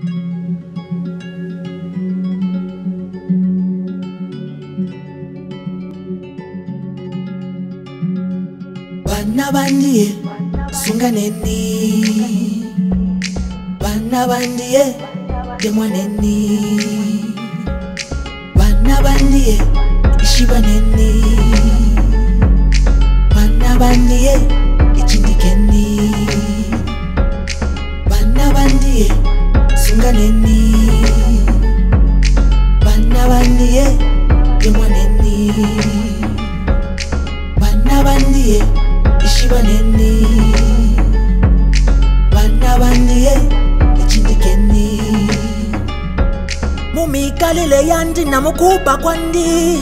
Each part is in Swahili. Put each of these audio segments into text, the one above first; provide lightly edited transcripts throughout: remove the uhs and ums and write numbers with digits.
Bana bandiye sunganeni, bana bandiye demwaneni, bana bandiye ishibaneni, bana bandiye ichindikeni, bana bandiye sunganeni, bana bandiye demwaneni, bana bandiye ishibaneni, bana bandiye ichindikeni. Mumikalile yandi na mukuba kwandi,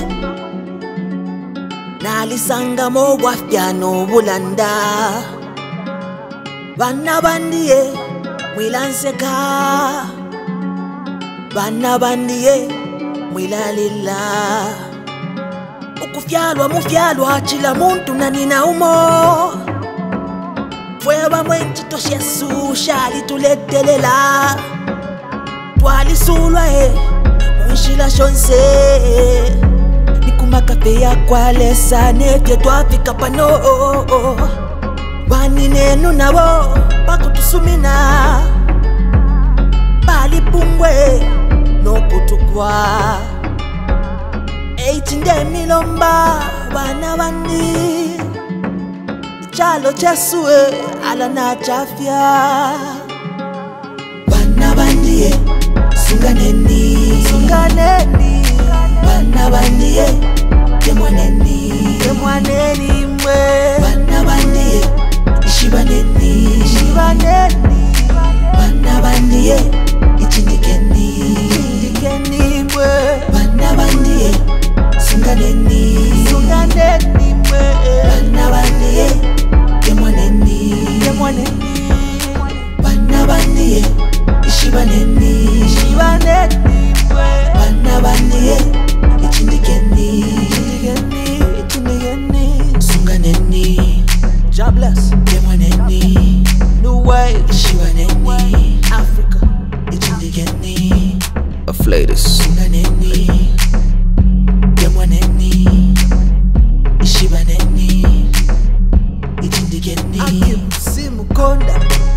nalisanga mo wafyano bulanda. Bana bandiye mwilanseka, bana bandiye mwilalila. Ukufyalwa mufyalwa chila muntu na nina umo. Fweba mwenchi toshi Yesu shali tuletelela. Twalisulwa munshila shonse. Nikumakape ya kwalesa nefye twafika pano. Wani nenu nabo pakutusumina. Bali pungwe no kutukwa. Eitinde milomba bana bandi, chalo chesue ala na chafya. Bana bandiye sunganeni, sunganeni. Bana bandiye demwaneni, demwaneni mwe. Bana bandiye ishibaneni, ishibaneni. Bana bandiye ichindikeni, ichindikeni mwe. Bana bandiye sunganeni, sunganeni mwe. Bana bandiye demwaneni, demwaneni. Bana bandiye ishibaneni, ishibaneni mwe. Bana bandiye ichindikeni, ichindikeni, ichindikeni. Sunganeni, jobless, demwaneni. New way, ishibaneni. Africa, ichindikeni. Aflatus. Sunganeni, demwaneni, ishibaneni, ichindikeni. Akimu konda.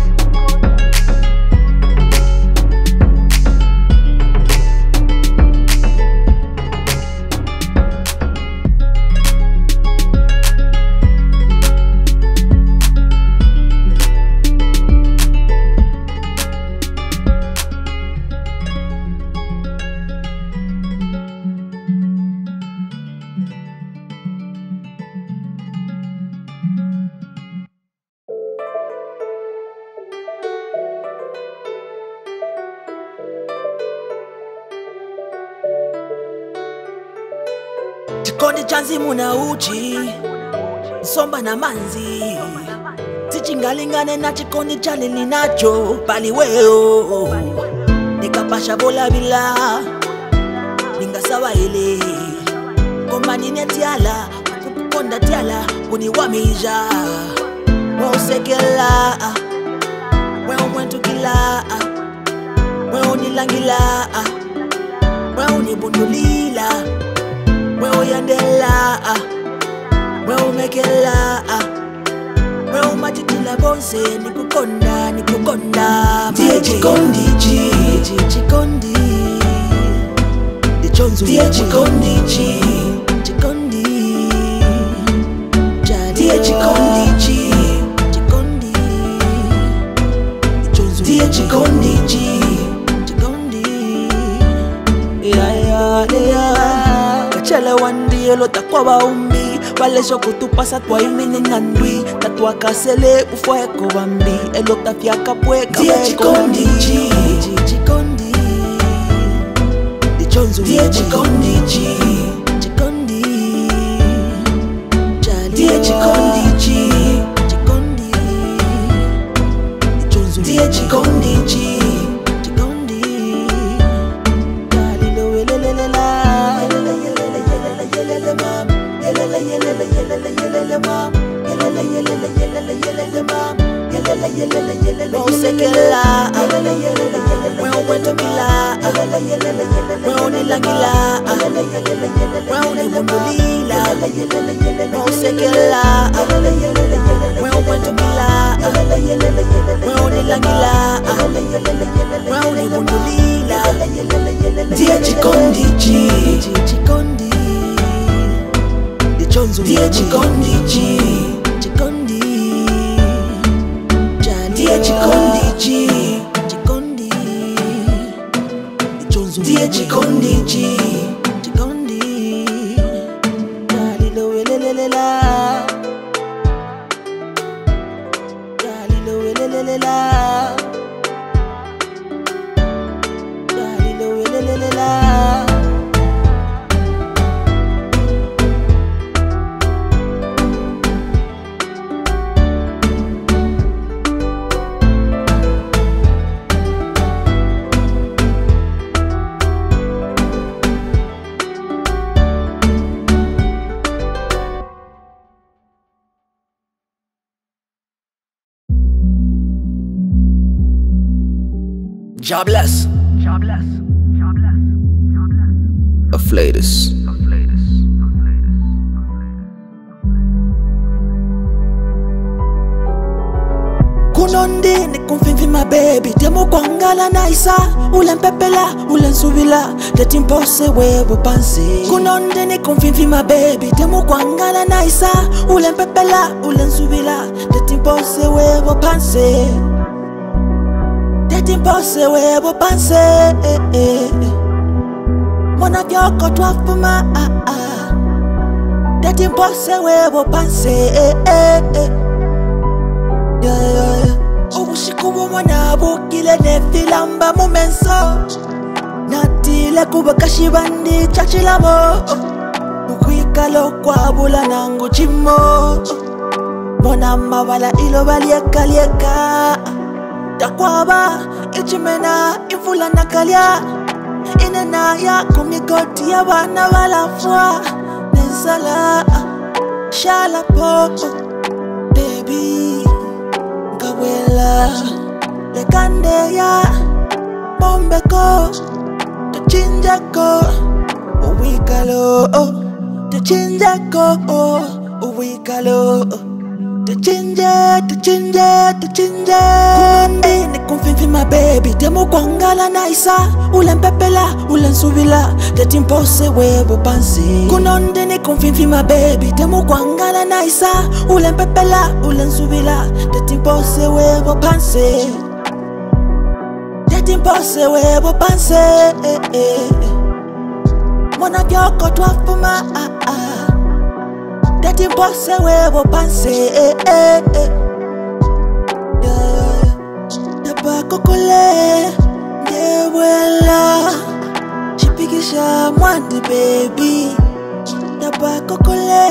Chikondi chanzi muna uchi, nsomba na manzi. Tichingalingane na chikondi chali ninacho pali weo. Nikapasha bola bila, ningasawa ile. Koma nine tiala, kukukonda tiala, uniwamija. Mausekela, weo mwentukila, weo nilangila, weo nibundulila. Weo yandela, weo mekela, weo matitila bonse. Nikukonda, nikukonda. Tie chikondi chi, chikondi. Dichonzu tie chikondi chi, chikondi. Tie chikondi chi, chikondi. Dichonzu tie chikondi chi, chikondi. Chele wandi elo takwa baumbi. Wale shoko tupasa twa imini ngandwi. Tatwa kasele ufueko bambi. Elo tafiaka pueka Tie chikondi chi, chikondi. Dichonzu tie chikondi chi, chikondi. Tie chikondi chi, chikondi. Dichonzu tie chikondi chi, chikondi. Dalilo welelelela. Mausekela, weo Weuntumila Weunilangila Weunibundulila Weusekela Weuntumila Weunilangila Weunibundulila Dia Chikondi G Chikondi Dia Chikondi G Chikondi Dia Chikondi G Chikondi Dia Chikondi G Chikondi Dalilo welelelela Dalilo welelelela Dalilo welelelela Jobless. Afflatus. Kunondi ni kumfimfi my baby Temu kwangala na isa Ulempepela, ulensubila Tetimpose webo panse Kunondi ni kumfimfi my baby Temu kwangala na isa Ulempepela, ulensubila Tetimpose webo panse Tetimpose webo panse Mona vyoko twafuma Tetimpose webo panse Ubushiku bumwana bukile nefilamba mumenso Natile kubakashibandi chachilamo Ukwikalo kwa bula nangu chimo Mona mawala ilo balieka lieka Takwaba ichimena infula nakalya Inena ya kumigoti ya wana walafwa Nensala Shalapo Baby Kawela Lekandeya Bombeko Tachinjako Uwikalo Tachinjako Uwikalo Tachinje Kunondi ni kumfimfi my baby Temu kwangala na isa Ulempepela, ulensubila Tetimpose webo pansi Kunondi ni kumfimfi my baby Temu kwangala na isa Ulempepela, ulensubila Tetimpose webo pansi Tetimpose webo pansi Mona vyoko twafuma Tetimpose webo panse Dabako kule Ndewela Chipikisha mwandi baby Dabako kule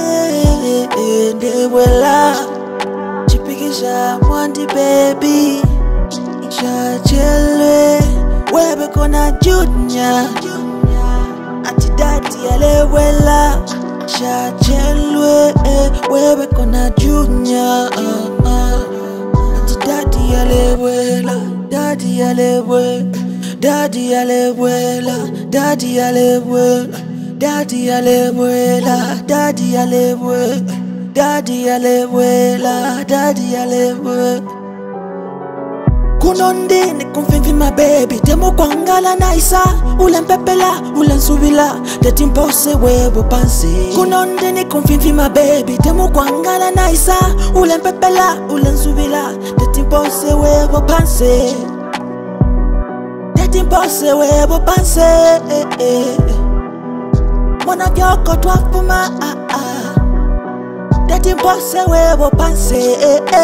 Ndewela Chipikisha mwandi baby Chachelwe Webe kona junior Ati dati alewela Chachelwe Webe kona junior Ati dati alewela Daddy alewela Daddy alewela Daddy alewela Daddy alewela Daddy alewela Daddy alewela Daddy alewela Kunondi ni kumfimfi my baby Temu kwangala na isa Ulempepela, ulensubila Tetimpose webo pansi Kunondi ni kumfimfi my baby Temu kwangala na isa Ulempepela, ulensubila Tetimpose webo pansi Tetimpose webo pansi Mona vyoko twafuma Tetimpose webo pansi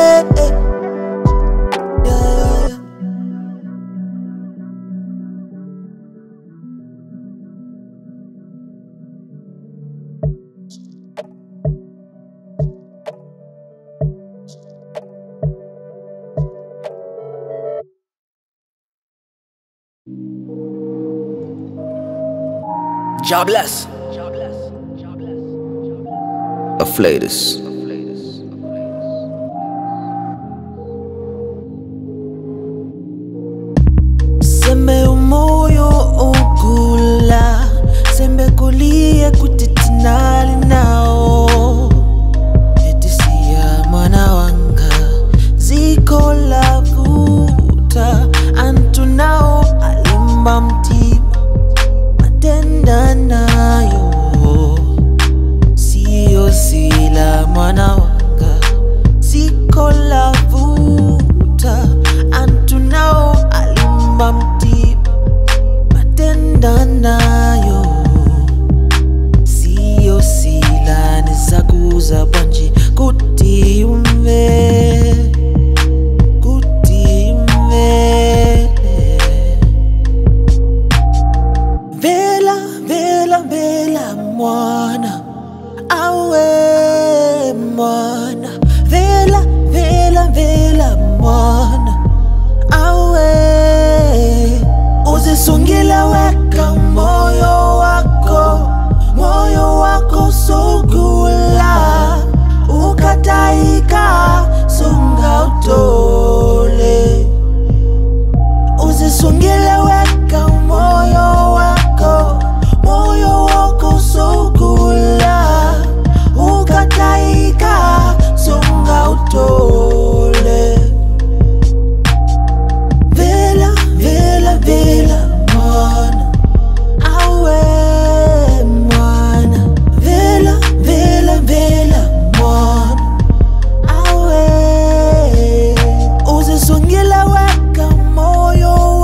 Jobless. Afflatus. Seme umo Uzisungile weka moyo wako sugula, ukataika sunga utole. Uzisungile weka moyo wako sugula, ukataika sunga utole. Vela, vela, vela, mwana, awe mwana. Vela, vela, vela, mwana, awe. Uzisungile weka moyo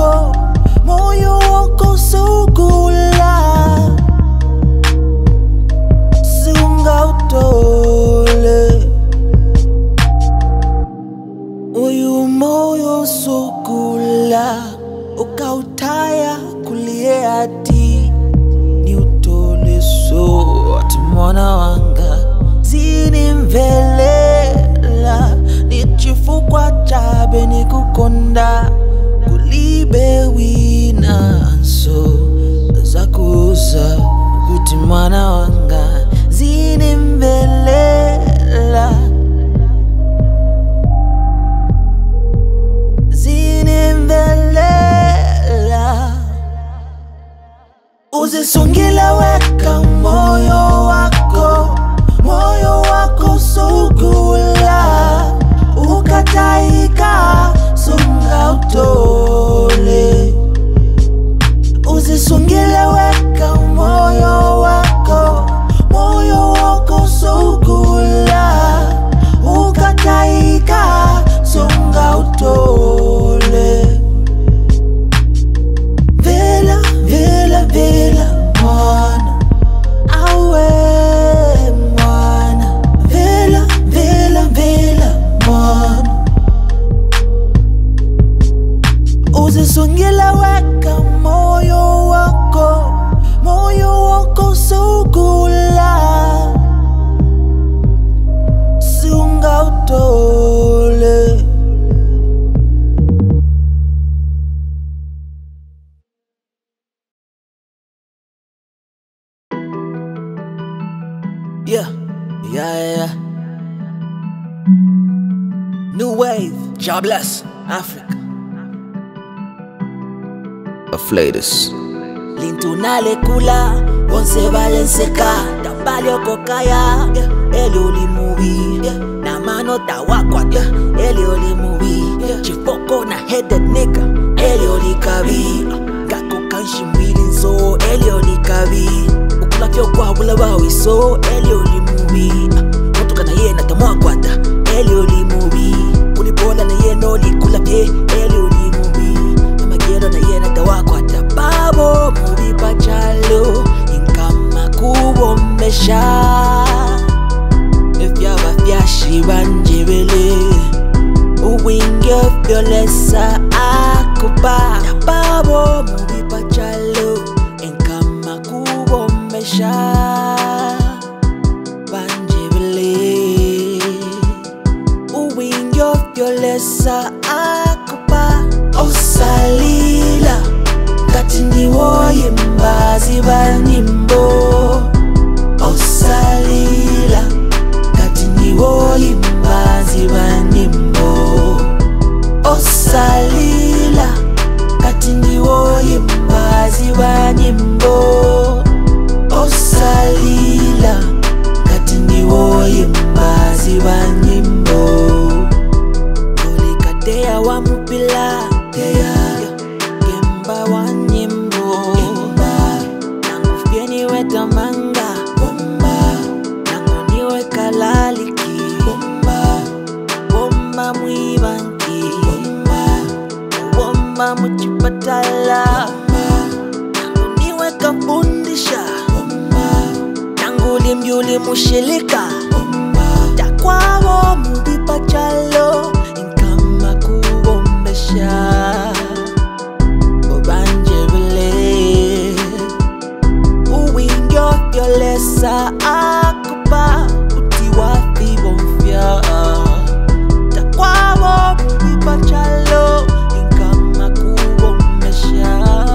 wako sugula, sunga utole. Uyu moyo sugula, ukautaya kulie ati ni utole. So ati mwana wanga zini mvelela, nichifukwa chabe ni kukonda kulibe wina. So zakuza kuti mwana wanga zini mvelela, zinimvelela. Uzisungile weka moyo wako sugula, ukataika sunga utole. Uzisungile weka moyo wako sugula, ukataika sunga utole. Vela, vela, vela, mwana, awe mwana. Vela, vela, vela, mwana. Uzisungile weka moyo wako sugula, sunga utole. Yeah. New wave, jobless, Africa. Afflatus. Lintunale kula, onse valenseka, tabali okokaya, eli olimuwi, na mano tawakwata, eli olimuwi, chifoko na headed nigga, eli olikabi, gako kanshi milinzo, eli olikabi, ukula fyo kwa wula wawiso, eli olimuwi, motuka na ye na tamwakwata, eli olimuwi, kulipola na ye no likula fye, eli olimuwi, amagero na ye na tawakwata. Babo mubi pachalo, inkama kubombesha, efyaba fyashi banjebele, uwinge fyolesa akuba. Babo mubi pachalo, inkama kubombesha, banjebele, uwinge fyolesa akuba. Osalila kati ndiwo yimbazi banimbo. Osalila kati ndiwo yimbazi banimbo. Osalila kati ndiwo yimbazi banimbo. Osalila kati ndiwo yimbazi banimbo. Olikatea wa mupila Gemba wa nyimbo, nangu fieniwe tamanga, nangu niwe kalaliki, bomba mwibanki, bomba muchipatala, nangu niwe kafundisha, nangu limyuli mushilika, takwabo mubipachalo, inkama kubombesha. Yolesa akuba, utiwafi bonfya, takwabo mubipachalo, inkama kubombesha.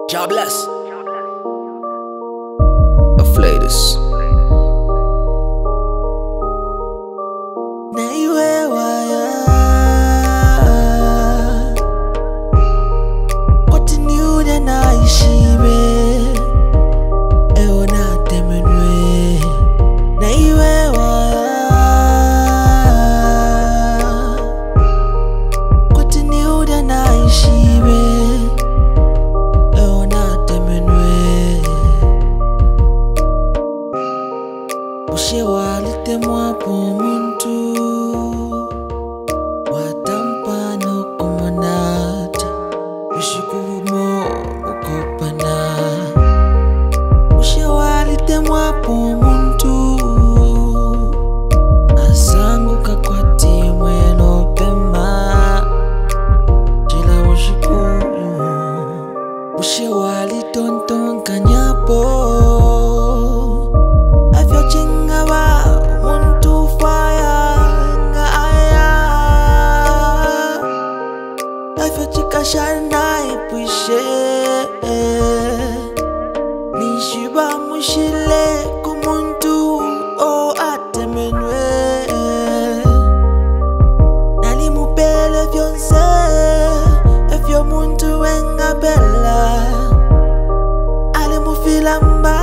Jobless. Flatus. Ushewalite mwapo muntu watampano kumonata ushikumo ukopana. Ushewalite mwapo muntu asangu kakwati mwelo pema jila ushikumo. Ushewalite tonton kanyapo Shana ipwishe nishiba mushile kumuntu o atemenwe nalimupele vyonse efyo muntu wenga bella alimufilamba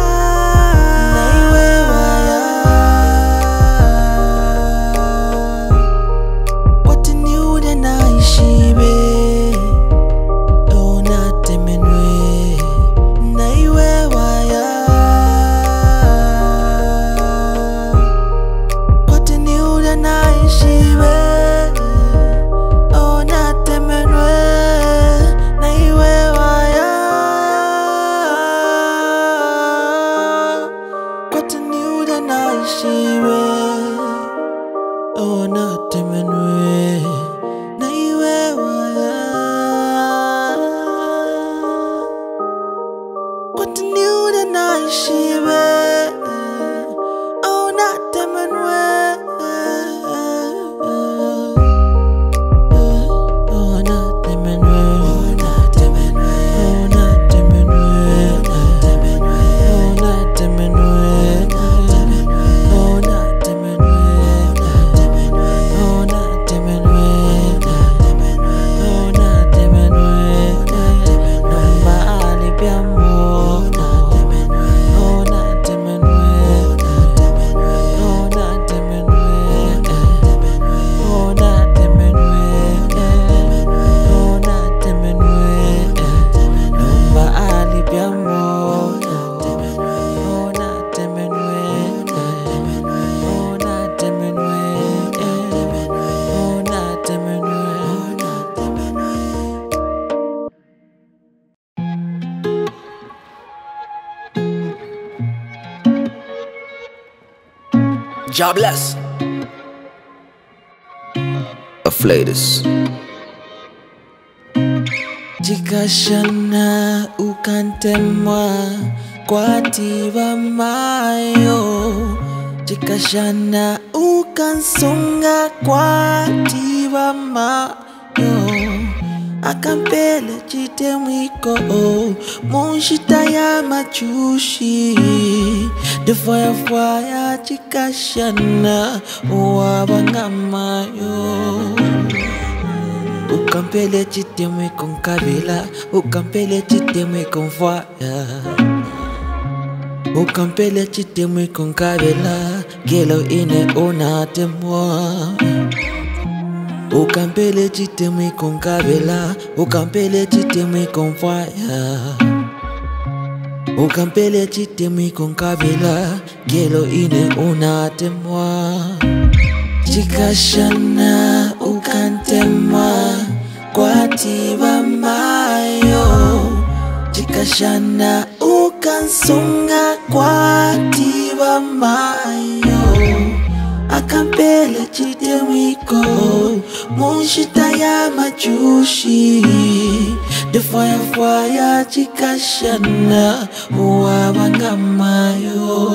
Jobless. Flatus. Jikashana ukantemwa kwa tiba mayo. Jikashana ukansonga kwa tiba mayo. Akampele chite mwiko munshita ya machushi. The fire jikashana uwabangamayo. Ukampele chite mwiko nkabila, ukampele chite mwiko fire. Ukampele chite mwiko nkabila, gelo ine unatemwa. Ukampele chite mwiko nkabila, ukampele chite mwiko fire. Ukampele chite mwiko nkabila, gelo ine unatemwa. Jikashana ukantemwa kwa tiba mayo. Jikashana ukansonga kwa tiba mayo. Akampele chite mwiko munshita ya machushi. The fire jikashana uwabangamayo.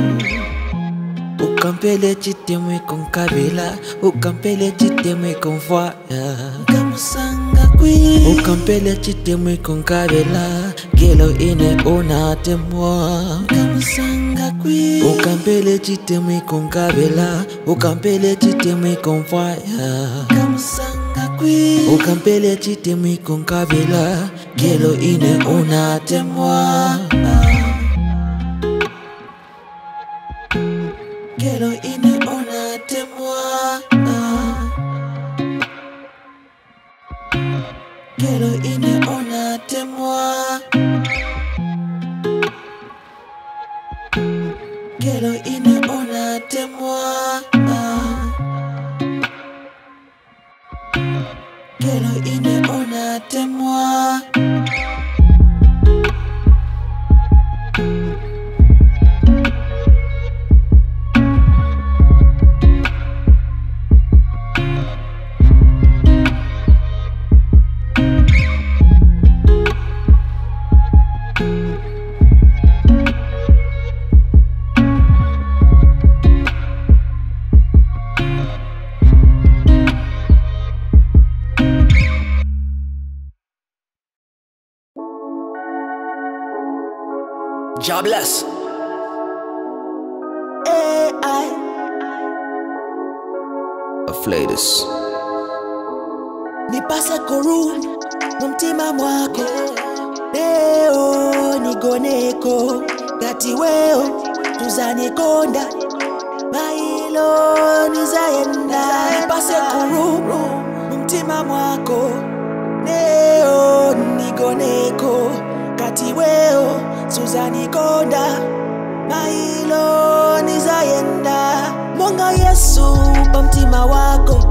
Ukampele chite mwiko nkabila, ukampele chite mwiko fire. Kamusanga kwi. Ukampele chite mwiko nkabila, Gelo ine unatemwa Kamusanga kwi Ukampele chitemwe konkabela Ukampele chitemwe konfaya Kamusanga kwi Ukampele chitemwe konkabela Gelo ine unatemwa Gelo ine unatemwa Gelo ine unatemwa Gelo ine unatemwa Gelo ine unatemwa Jobless. AI Aflatus. Nipase koru mumtima mwako leo nigoneko gati weo tuzanikonda mailo nizaenda nipase koru mumtima mwako leo nigoneko gati weo tuzanikonda mailo nizaenda monga Yesu pamtima wako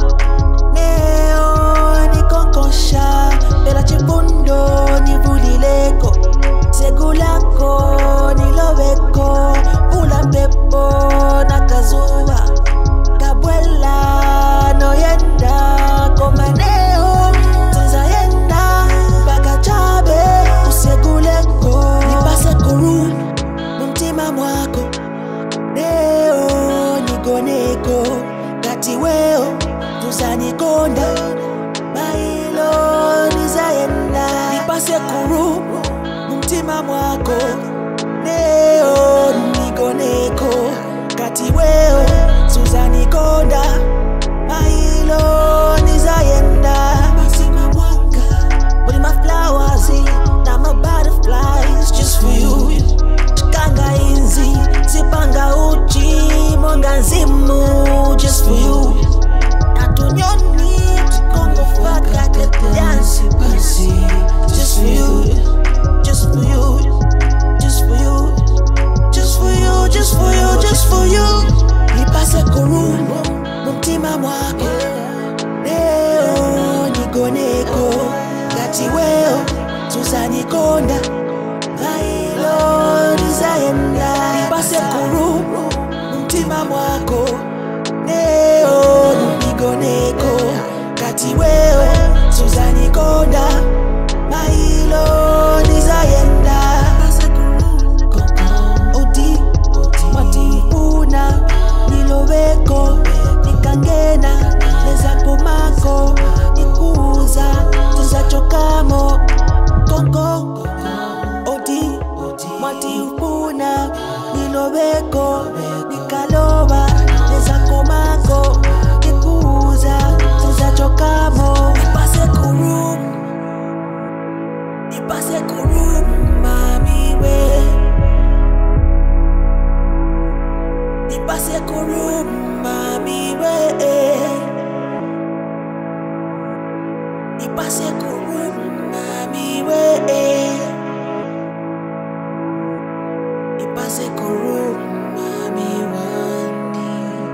leo nikonkosha pela chibundo nivulileko segulako niloweko pula pepo na kazuva kabwela noyenda komaneo tuzayenda mpaka chabe useguleko nipase koru mumtima mwako leo nigoneko kati weo tuzanikonda mailo nizaenda nipase koru mumtima mwako leo nigoneko kati weo tuzanikonda mailo nizaenda masima mwanga with my flowers na my butterflies just for you chikanga inzi zipanga uchi mwanga nzimu just for you natunyoni chikongo faka dance pasi just for you just for you just for you just for you just for you just for you nipase koru mumtima mwako leo nigoneko gati weo tuzanikonda mailo nizaenda nipase koru mumtima mwako leo nigoneko kati weo tuzanikonda mailo nizaenda odi matipuna niloweko nikangena lezakomako nikuza tuzachokamo kongo odi matipuna niloweko nikaloba lezakomako nikuza tuzachokamo nipase koru mami we nipase koru mami we nipase koru mami we nipase koru mami wani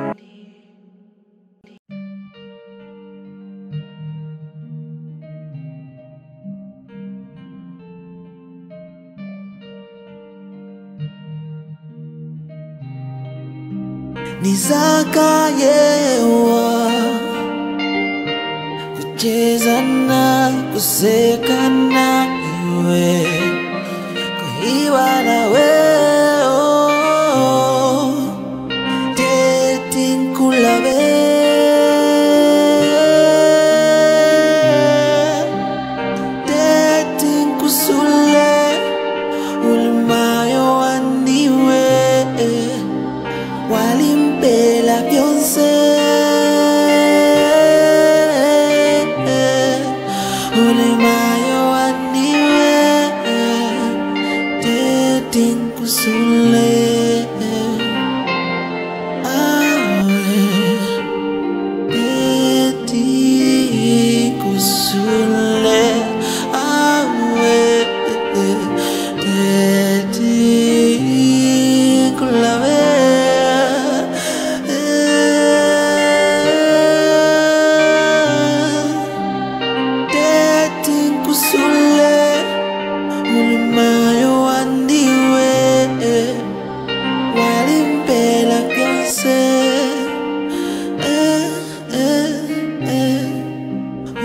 nizaka yewa kucheza na kuseka na iwe kuhiwa na weo dating kulawe dating kusule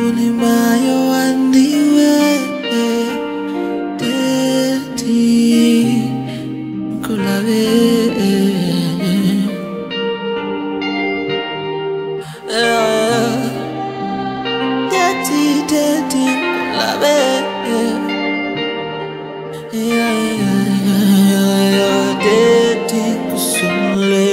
ulimayo andiwe Teti Kulave Teti Kulave Teti Kusule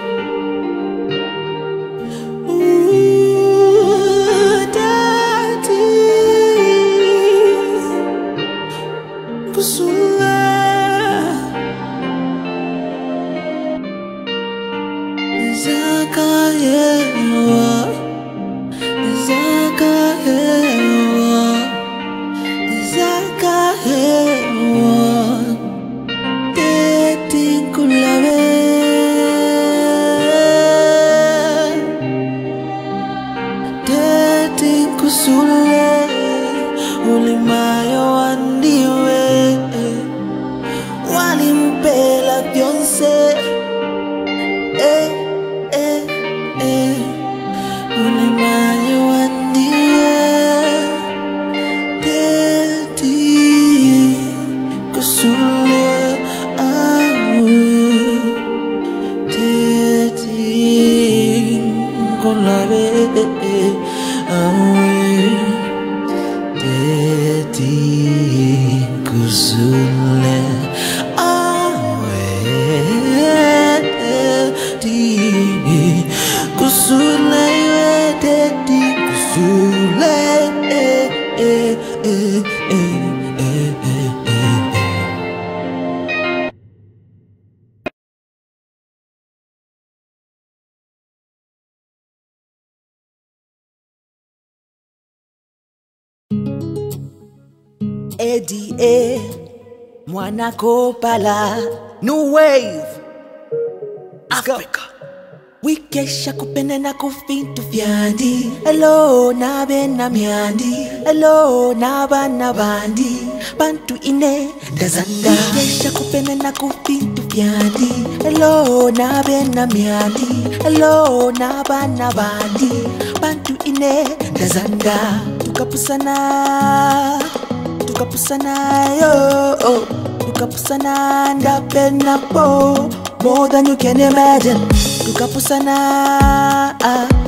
ulimayo andiwe walimpela Beyonce ulimayo andiwe Teti kusule Teti kulave Teti kusule Teti kusule Teti kusule Eddie Mwana Kopala New Wave Africa Wikesha kupenda na kufintu fyandi Hello na bena myandi Hello na bana bandi Bantu ine dazanda Wikesha kupenda na kufintu fyandi Hello na bena myandi Hello na bana bandi Bantu ine dazanda Tukapusana yo, tukapusana ndapenda po more than you can imagine. Tukapusana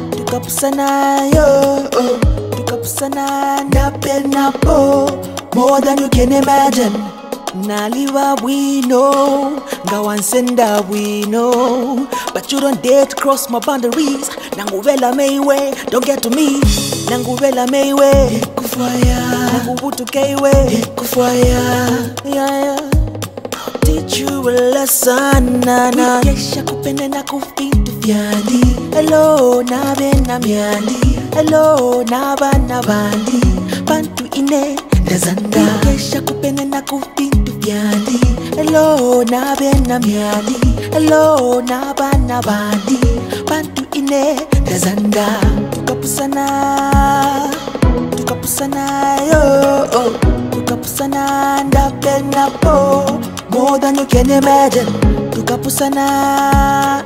yo, tukapusana ndapenda po more than you can imagine. Naliwa we know, Gawansenda we know, but you don't dare to cross my boundaries. Nanguvela Maywe, don't get to me. Nanguvela Maywe, kufaya. Nangubutu Kaywe, kufaya. Yeah. Teach you a lesson, nana. Kesha kupende na kufintu fyandi. Hello na bena myandi. Hello na bana bandi. Bantu ine dazanda. Kesha kupende na kufintu fyandi. Hello na bena myandi. Hello na bana bandi. Bantu ine dazanda. Tukapusana yo, tukapusana ndapenda po more than you can imagine. Tukapusana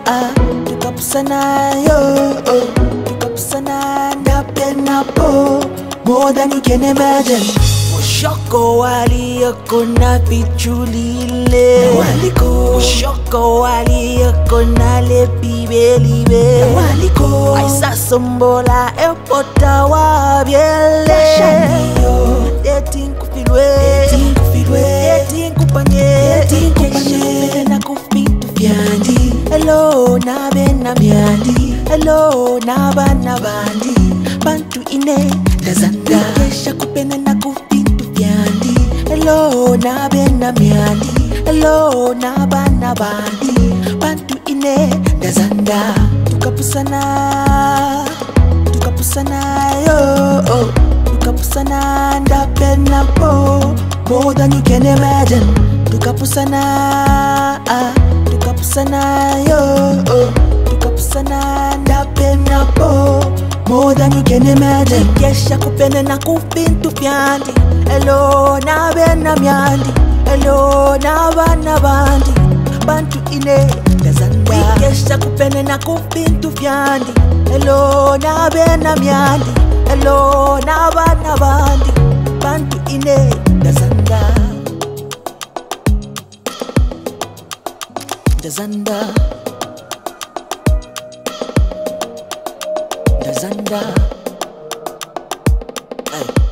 yo, tukapusana ndapenda po more than you can imagine. Shoko wali yako na pichulile waliko. Shoko wali yako na lepibelibe waliko. Aisa sombola epota wa biele. Dating kufilwe, dating kupanye, keshe na kufitu fyandi. Hello na bena myandi. Hello na bana bandi. Bantu ine dazanda. Kesha kupene na kufitu fyandi. Hello na bena myandi. Hello na bana bandi. Bantu ine dazanda. Tukapusana yo, tukapusana ndapenda po more than you can imagine. Tukapusana yo, tukapusana ndapenda po more than you can imagine. Kesha kupende na kufintu fyandi. Hello na bena myandi. Hello na bana bandi. Bantu ine dazanda. Kesha kupende na kufintu fyandi. Hello na bena myandi. Hello na ndazanda ndazanda. Hey.